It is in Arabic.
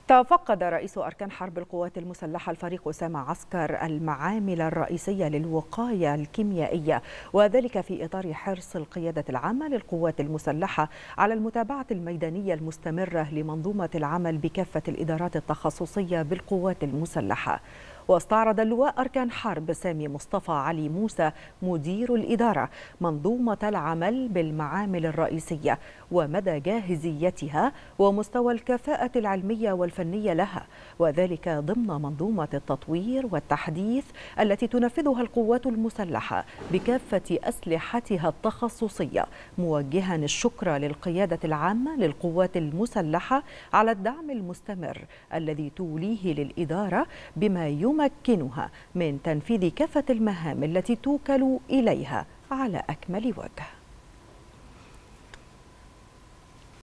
تفقد رئيس أركان حرب القوات المسلحة الفريق أسامة عسكر المعامل الرئيسية للوقاية الكيميائية، وذلك في إطار حرص القيادة العامة للقوات المسلحة على المتابعة الميدانية المستمرة لمنظومة العمل بكافة الإدارات التخصصية بالقوات المسلحة. واستعرض اللواء أركان حرب سامي مصطفى علي موسى مدير الإدارة منظومة العمل بالمعامل الرئيسية ومدى جاهزيتها ومستوى الكفاءة العلمية والفنية لها، وذلك ضمن منظومة التطوير والتحديث التي تنفذها القوات المسلحة بكافة أسلحتها التخصصية، موجها الشكر للقيادة العامة للقوات المسلحة على الدعم المستمر الذي توليه للإدارة بما يمكنها من تنفيذ كافة المهام التي توكل إليها على أكمل وجه.